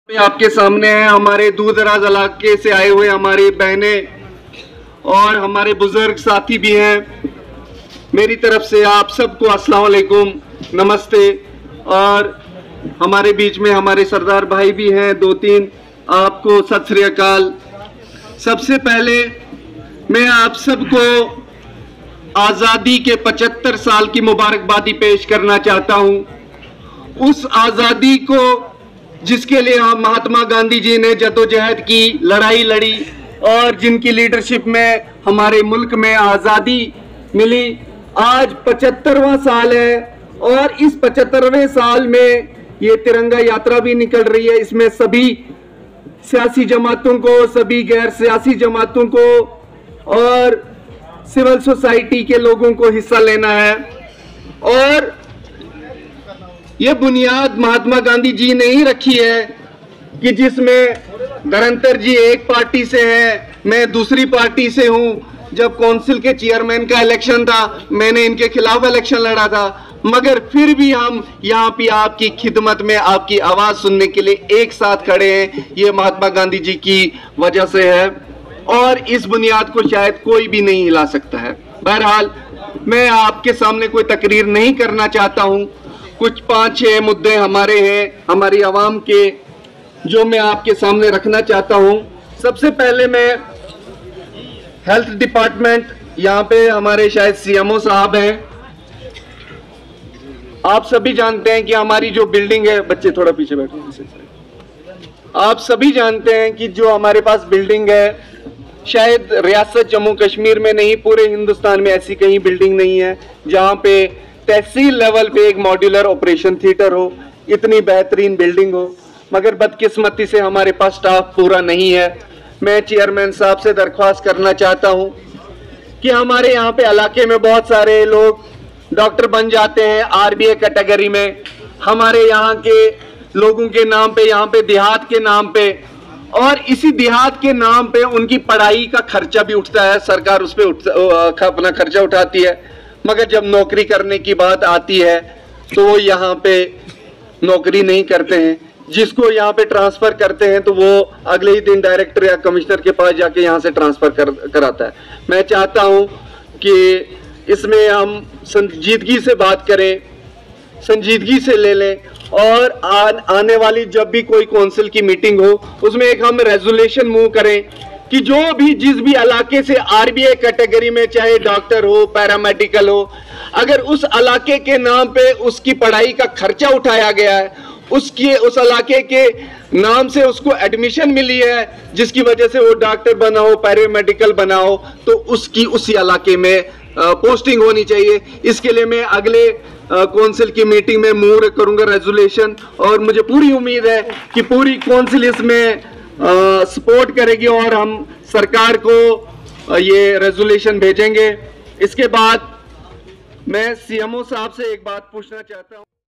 आपके सामने है हमारे दूर दराज इलाके से आए हुए हमारी बहनें और हमारे बुजुर्ग साथी भी हैं। मेरी तरफ से आप सबको अस्सलाम वालेकुम, नमस्ते। और हमारे बीच में हमारे सरदार भाई भी हैं दो तीन, आपको सत श्री अकाल। सबसे पहले मैं आप सबको आज़ादी के 75 साल की मुबारकबादी पेश करना चाहता हूं। उस आज़ादी को जिसके लिए महात्मा गांधी जी ने जद्दोजहद की, लड़ाई लड़ी और जिनकी लीडरशिप में हमारे मुल्क में आज़ादी मिली, आज 75वां साल है। और इस 75वें साल में ये तिरंगा यात्रा भी निकल रही है। इसमें सभी सियासी जमातों को, सभी गैर सियासी जमातों को और सिविल सोसाइटी के लोगों को हिस्सा लेना है। और ये बुनियाद महात्मा गांधी जी ने ही रखी है कि जिसमें धरंतर जी एक पार्टी से हैं, मैं दूसरी पार्टी से हूं। जब काउंसिल के चेयरमैन का इलेक्शन था, मैंने इनके खिलाफ इलेक्शन लड़ा था, मगर फिर भी हम यहाँ पे आपकी खिदमत में, आपकी आवाज सुनने के लिए एक साथ खड़े हैं। ये महात्मा गांधी जी की वजह से है और इस बुनियाद को शायद कोई भी नहीं हिला सकता है। बहरहाल मैं आपके सामने कोई तकरीर नहीं करना चाहता हूँ। कुछ 5-6 मुद्दे हमारे हैं, हमारी आवाम के, जो मैं आपके सामने रखना चाहता हूं। सबसे पहले मैं हेल्थ डिपार्टमेंट, यहाँ पे हमारे शायद सीएमओ साहब हैं। आप सभी जानते हैं कि हमारी जो बिल्डिंग है, बच्चे थोड़ा पीछे बैठो। आप सभी जानते हैं कि जो हमारे पास बिल्डिंग है, शायद रियासत जम्मू कश्मीर में नहीं, पूरे हिंदुस्तान में ऐसी कहीं बिल्डिंग नहीं है जहाँ पे तहसील लेवल पे एक मॉड्यूलर ऑपरेशन थिएटर हो, इतनी बेहतरीन बिल्डिंग हो। मगर बदकिस्मती से हमारे पास स्टाफ पूरा नहीं है। मैं चेयरमैन साहब से दरख्वास्त करना चाहता हूं कि हमारे यहाँ पे इलाके में बहुत सारे लोग डॉक्टर बन जाते हैं आरबीए कैटेगरी में, हमारे यहाँ के लोगों के नाम पे, यहाँ पे देहात के नाम पे, और इसी देहात के नाम पे उनकी पढ़ाई का खर्चा भी उठता है, सरकार उस पर अपना खर्चा उठाती है। मगर जब नौकरी करने की बात आती है तो वो यहाँ पे नौकरी नहीं करते हैं। जिसको यहाँ पे ट्रांसफर करते हैं तो वो अगले ही दिन डायरेक्टर या कमिश्नर के पास जाके यहाँ से ट्रांसफर कराता है। मैं चाहता हूँ कि इसमें हम संजीदगी से बात करें, संजीदगी से ले लें और आने वाली जब भी कोई काउंसिल की मीटिंग हो, उसमें एक हम रेजोल्यूशन मूव करें कि जो भी जिस भी इलाके से आरबीए कैटेगरी में, चाहे डॉक्टर हो, पैरामेडिकल हो, अगर उस इलाके के नाम पे उसकी पढ़ाई का खर्चा उठाया गया है, उस इलाके के नाम से उसको एडमिशन मिली है, जिसकी वजह से वो डॉक्टर बना हो, पैरामेडिकल बना हो, तो उसकी उसी इलाके में पोस्टिंग होनी चाहिए। इसके लिए मैं अगले काउंसिल की मीटिंग में मूव करूंगा रेजोल्यूशन, और मुझे पूरी उम्मीद है कि पूरी काउंसिल इसमें सपोर्ट करेगी और हम सरकार को ये रेजोल्यूशन भेजेंगे। इसके बाद मैं सीएमओ साहब से एक बात पूछना चाहता हूं।